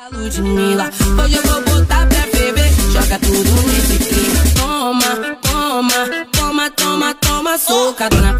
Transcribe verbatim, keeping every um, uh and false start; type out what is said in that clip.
Ludmilla, hoje eu vou botar pra ferver, joga tudo nesse clima. Toma, toma, toma, toma, toma, socadona.